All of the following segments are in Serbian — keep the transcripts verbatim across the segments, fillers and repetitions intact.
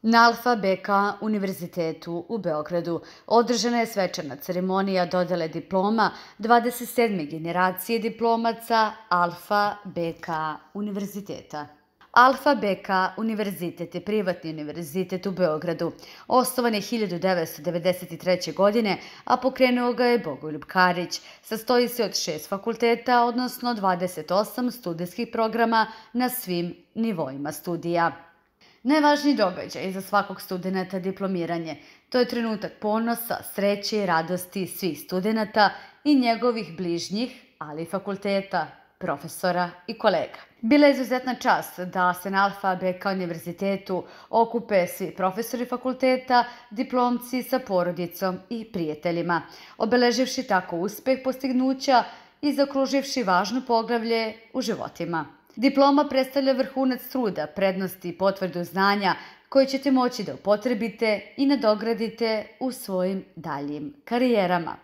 Na Alfa B K univerzitetu u Beogradu održana je svečana ceremonija dodele diploma dvadeset sedme generacije diplomaca Alfa B K univerziteta. Alfa B K univerzitet je privatni univerzitet u Beogradu. Osnovan je hiljadu devetsto devedeset treće. godine, a pokrenuo ga je Bogoljub Karić. Sastoji se od šest fakulteta, odnosno dvadeset osam studijskih programa na svim nivoima studija. Najvažniji događaj za svakog studenta diplomiranje. To je trenutak ponosa, sreće i radosti svih studenta i njegovih bližnjih, ali i fakulteta, profesora i kolega. Bila je izuzetna čast da se na Alfa B K univerzitetu okupe svi profesori fakulteta, diplomci sa porodicom i prijateljima, obeleživši tako uspeh postignuća i zaokruživši važno poglavlje u životima. Diploma predstavlja vrhunac truda, prednosti i potvrdu znanja koje ćete moći da upotrebite i nadogradite u svojim daljim karijerama.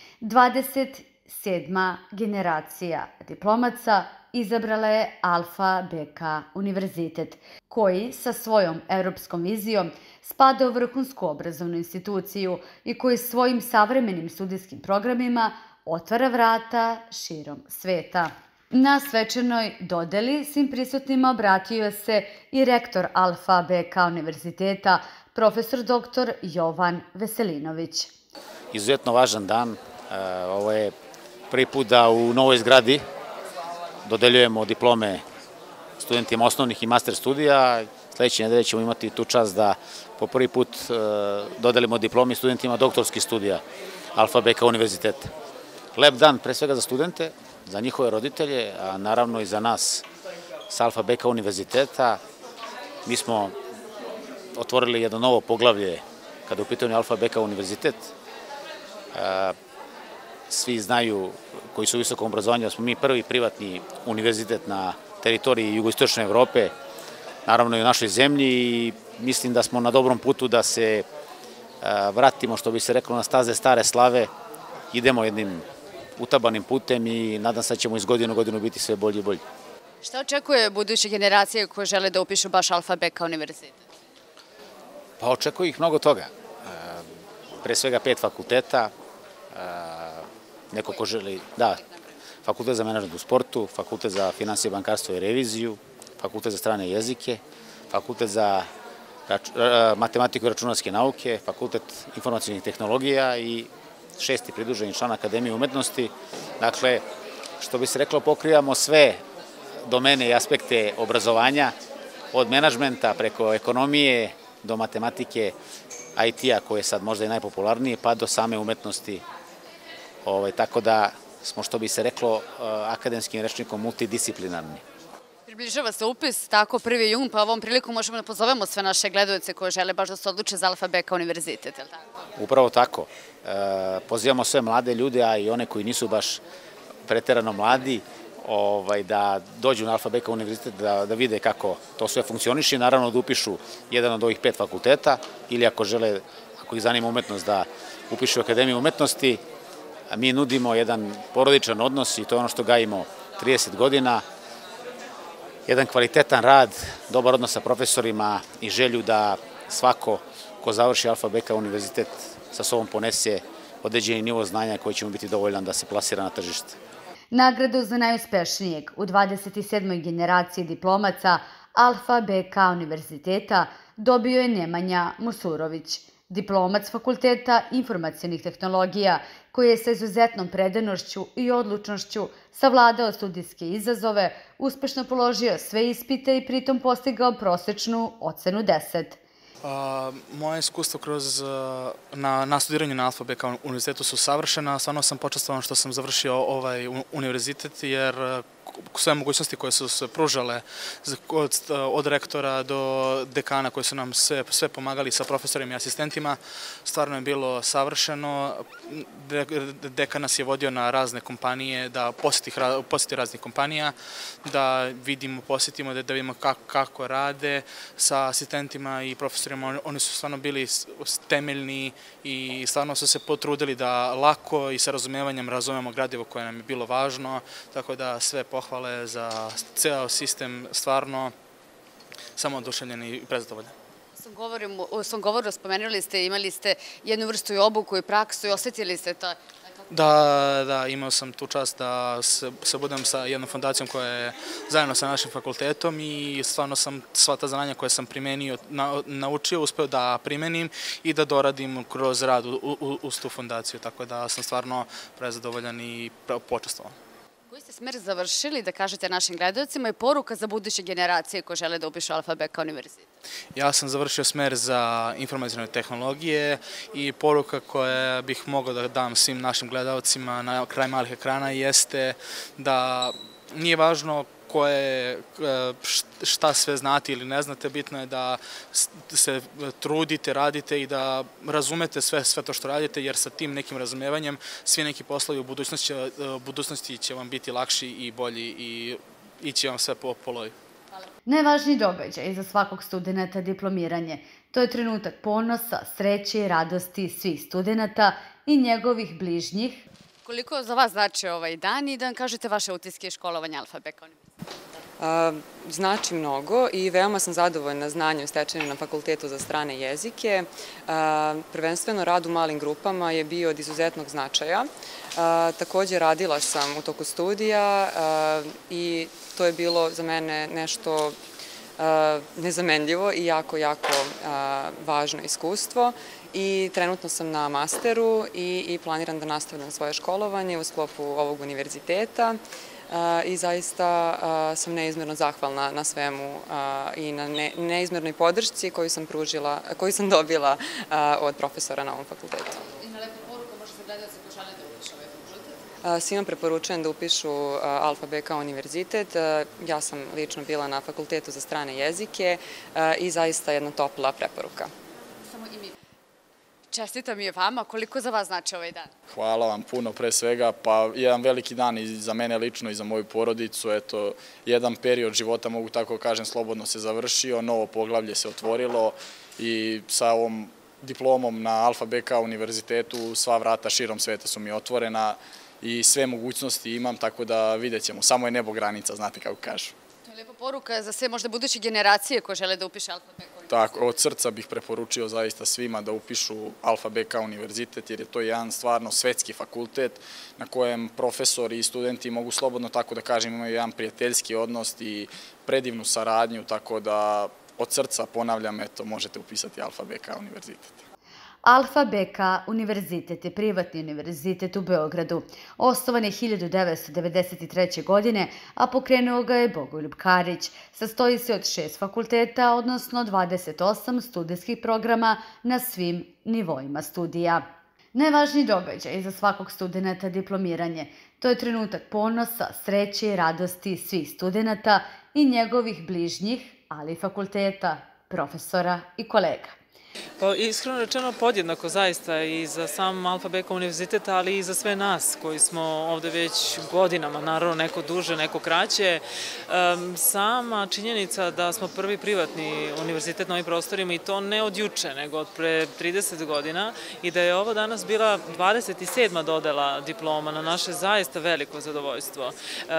dvadeset sedma generacija diplomaca izabrala je Alfa B K univerzitet, koji sa svojom europskom vizijom spada u vrhunsku obrazovnu instituciju i koji svojim savremenim studijskim programima otvara vrata širom sveta. Na svečanoj dodeli svim prisutnima obratio se i rektor Alfa B K univerziteta, profesor doktor Jovan Veselinović. Izuzetno važan dan. Ovo je prvi put da u novoj zgradi dodeljujemo diplome studentima osnovnih i master studija. Sledeće nedelje ćemo imati tu čast da po prvi put dodelimo diplomi studentima doktorskih studija Alfa B K univerziteta. Lep dan pre svega za studente, za njihove roditelje, a naravno i za nas s Alfa B K univerziteta. Mi smo otvorili jedno novo poglavlje kada je u pitanju Alfa B K univerzitet. Svi znaju koji su u visokom obrazovanju da smo mi prvi privatni univerzitet na teritoriji jugoistočne Evrope, naravno i u našoj zemlji, i mislim da smo na dobrom putu da se vratimo, što bi se reklo, na staze stare slave. Idemo jednim utabanim putem i nadam se da ćemo iz godine u godinu biti sve bolji i bolji. Šta očekuje buduće generacije koje žele da upišu baš Alfa B K univerzitet? Pa očekuje ih mnogo toga. Pre svega pet fakulteta, neko ko želi, da, fakultet za menadžment u sportu, fakultet za finansije, bankarstvo i reviziju, fakultet za strane jezike, fakultet za matematiku i računarske nauke, fakultet informacionih tehnologija i šesti pridruženi član Akademije umetnosti. Dakle, što bi se reklo, pokrivamo sve domene i aspekte obrazovanja, od menadžmenta preko ekonomije do matematike, I T-a koji je sad možda i najpopularniji, pa do same umetnosti. Tako da smo, što bi se reklo, akademskim rečnikom multidisciplinarni. Približava se upis, tako prvi jun, pa ovom priliku možemo da pozovemo sve naše gledaoce koje žele baš da se odluče za Alfa B K univerzitet, je li tako? Upravo tako. Pozivamo sve mlade ljude, a i one koji nisu baš preterano mladi, da dođu na Alfa B K univerzitet, da vide kako to sve funkcioniše i naravno da upišu jedan od ovih pet fakulteta, ili ako žele, ako ih zanima umetnost, da upišu Akademiju umetnosti. Mi nudimo jedan porodičan odnos i to je ono što gajimo trideset godina, jedan kvalitetan rad, dobar odnos sa profesorima i želju da svako ko završi Alfa B K univerzitet sa sobom ponese određeni nivo znanja koji će mu biti dovoljan da se plasira na tržište. Nagradu za najuspešnijeg u dvadeset sedmoj generaciji diplomaca Alfa B K univerziteta dobio je Nemanja Musurović, diplomac Fakulteta informacionih tehnologija, koji je sa izuzetnom predanošću i odlučnošću savladao studijske izazove, uspešno položio sve ispite i pritom postigao prosečnu ocenu deset. Moje iskustvo na studiranju na Alfa B K univerzitetu su savršena. Stvarno sam počastvovan što sam završio ovaj univerzitet, jer sve mogućnosti koje su se pružale od rektora do dekana koji su nam sve pomagali sa profesorima i asistentima, stvarno je bilo savršeno. Dekan nas je vodio na razne kompanije, da posjeti raznih kompanija, da vidimo, posjetimo, da vidimo kako rade sa asistentima i profesorima. Oni su stvarno bili temeljni i stvarno su se potrudili da lako i sa razumevanjem razumemo gradivo koje nam je bilo važno, tako da sve pohvale za ceo sistem, stvarno samo oduševljeni i prezadovoljni. U svom govoru spomenuli ste, imali ste jednu vrstu i obuku i praksu i osetili ste to. Da, da, imao sam tu čast da se budem sa jednom fondacijom koja je zajedno sa našim fakultetom i stvarno sam sva ta znanja koje sam primenio, naučio, uspeo da primenim i da doradim kroz rad uz tu fondaciju, tako da sam stvarno prezadovoljan i počastvovan. Koji ste smer završili, da kažete našim gledalcima, i poruka za buduće generacije koje žele da upišu Alfa Beka univerzitet? Ja sam završio smer za informacione tehnologije i poruka koja bih mogao da dam svim našim gledalcima na kraj malih ekrana jeste da nije važno koje, šta sve znate ili ne znate, bitno je da se trudite, radite i da razumete sve, sve to što radite, jer sa tim nekim razumevanjem svi neki poslovi u budućnosti, budućnosti će vam biti lakši i bolji i ići vam sve po polovi. Najvažniji događaj za svakog studenta diplomiranje. To je trenutak ponosa, sreće i radosti svih studenta i njegovih bližnjih. Koliko za vas znači ovaj dan i da nam kažete vaše utiske iz školovanja Alfa Beka univerziteta? Znači mnogo i veoma sam zadovoljna znanjem stečenim na Fakultetu za strane jezike. Prvenstveno rad u malim grupama je bio od izuzetnog značaja. Takođe radila sam u toku studija i to je bilo za mene nešto nezamenljivo i jako, jako važno iskustvo. I trenutno sam na masteru i planiram da nastavljam svoje školovanje u sklopu ovog univerziteta i zaista sam neizmerno zahvalna na svemu i na neizmernoj podršci koju sam pružila, koju sam dobila od profesora na ovom fakultetu. I na lepu poruku može se gledati ko žele da upišu ovaj fakultet? Svima preporučujem da upišu Alfa Beka univerzitet. Ja sam lično bila na Fakultetu za strane jezike i zaista jedna topla preporuka. Samo i mi. Čestitam i vama. Koliko za vas znači ovaj dan? Hvala vam puno pre svega. Pa jedan veliki dan i za mene lično i za moju porodicu. Eto, jedan period života, mogu tako kažem, slobodno se završio, novo poglavlje se otvorilo i sa ovom diplomom na Alfa Beka univerzitetu sva vrata širom sveta su mi otvorena i sve mogućnosti imam, tako da vidjet ćemo. Samo je nebo granica, znate kako kažu. To je lepa poruka za sve možda buduće generacije koje žele da upiše Alfa Beka univerzitet. Tako, od srca bih preporučio zaista svima da upišu Alfa Beka univerzitet, jer je to jedan stvarno svetski fakultet na kojem profesori i studenti mogu slobodno, tako da kažem, imaju jedan prijateljski odnos i predivnu saradnju, tako da od srca ponavljam, eto, možete upisati Alfa Beka univerzitet. Alfa Beka univerzitet je privatni univerzitet u Beogradu. Osnovan je hiljadu devetsto devedeset treće. godine, a pokrenuo ga je Bogoljub Karić. Sastoji se od šest fakulteta, odnosno dvadeset osam studijskih programa na svim nivoima studija. Najvažniji događaj za svakog studenta diplomiranje. To je trenutak ponosa, sreće i radosti svih studenta i njegovih bližnjih, ali i fakulteta, profesora i kolega. Pa iskreno rečeno podjednako zaista i za sam Alfa Beka univerzitet, ali i za sve nas koji smo ovde već godinama, naravno neko duže, neko kraće. Sama činjenica da smo prvi privatni univerzitet na ovim prostorima i to ne od juče, nego od pre trideset godina i da je ovo danas bila dvadeset sedma dodela diploma na naše zaista veliko zadovoljstvo.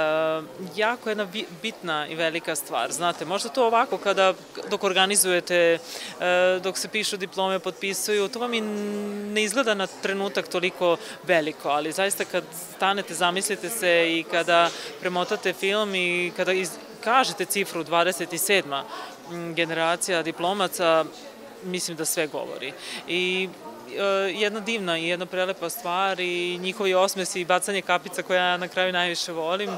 Jako jedna bitna i velika stvar. Znate, možda to ovako kada dok organizujete, dok se pišu diplome, potpisuju, to vam i ne izgleda na trenutak toliko veliko, ali zaista kad stanete, zamislite se i kada premotate film i kada kažete cifru dvadeset sedma generacija diplomaca, mislim da sve govori. I jedna divna i jedna prelepa stvar i njihovi osmesi i bacanje kapica koja ja na kraju najviše volim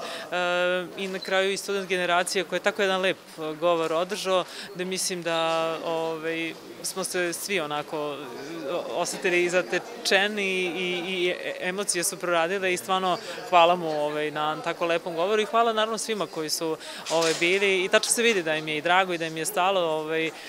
i na kraju i student generacije koja je tako jedan lep govor održao, da mislim da smo se svi onako osetili zatečeni i emocije su proradile i stvarno hvala mu na tako lepom govoru i hvala naravno svima koji su bili i tačno se vidi da im je i drago i da im je stalo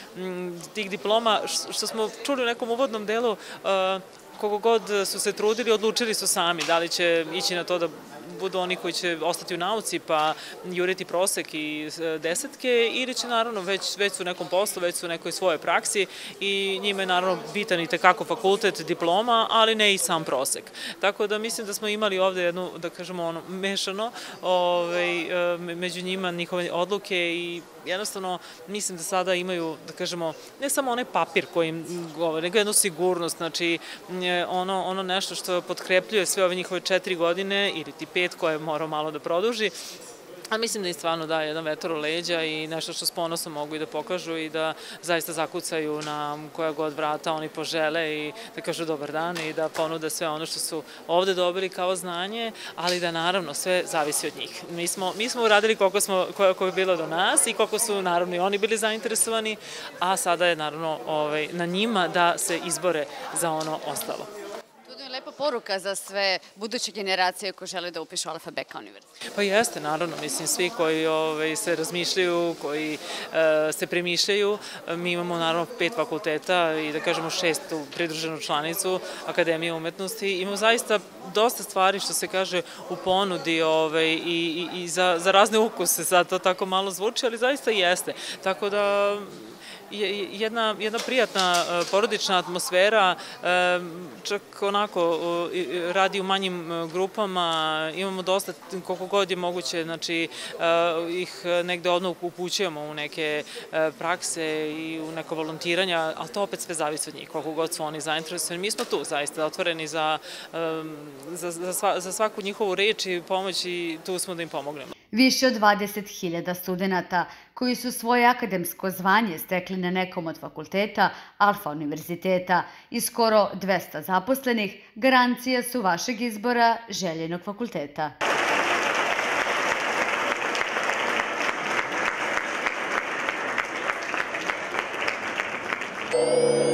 tih diploma, što smo čuli u nekom uvodnom delu, koliko god su se trudili, odlučili su sami da li će ići na to da budu oni koji će ostati u nauci pa juriti prosek i desetke, ili će naravno već, već su u nekom poslu, već su u nekoj svojoj praksi i njima je naravno bitan i tekako fakultet, diploma, ali ne i sam prosek. Tako da mislim da smo imali ovde jednu, da kažemo, ono, mešano ovaj, među njima njihove odluke i jednostavno mislim da sada imaju, da kažemo, ne samo onaj papir koji im govori, nego jednu sigurnost, znači ono, ono nešto što potkrepljuje sve ove njihove četiri godine ili ti pet koje morao malo da produži. A mislim da im stvarno daje jedan vetar u leđa i nešto što s ponosom mogu i da pokažu i da zaista zakucaju na koja god vrata oni požele i da kažu dobar dan i da ponude sve ono što su ovde dobili kao znanje, ali da naravno sve zavisi od njih. Mi smo, mi smo uradili koliko, smo, koliko je bilo do nas i koliko su naravno i oni bili zainteresovani, a sada je naravno ovaj, na njima da se izbore za ono ostalo. Lepa poruka za sve buduće generacije koje žele da upišu Alfa Beka univerzitet. Pa jeste, naravno, mislim, svi koji ovaj, se razmišljaju, koji e, se premišljaju, mi imamo naravno pet fakulteta i da kažemo šestu pridruženu članicu Akademije umetnosti. Imamo zaista dosta stvari što se kaže u ponudi ovaj, i, i, i za, za razne ukuse, sad to tako malo zvuči, ali zaista jeste. Tako da jedna, jedna prijatna porodična atmosfera, čak onako radi u manjim grupama, imamo dosta, koliko god je moguće, znači ih negde odmah upućujemo u neke prakse i u neko volontiranja, ali to opet sve zavisi od njih, koliko god su oni zainteresovani. Mi smo tu zaista otvoreni za, za, za, za svaku njihovu reč i pomoć i tu smo da im pomognemo. Više od dvadeset hiljada studenta koji su svoje akademsko zvanje stekli na nekom od fakulteta Alfa univerziteta i skoro dvesta zaposlenih garancija su vašeg izbora željenog fakulteta. Oh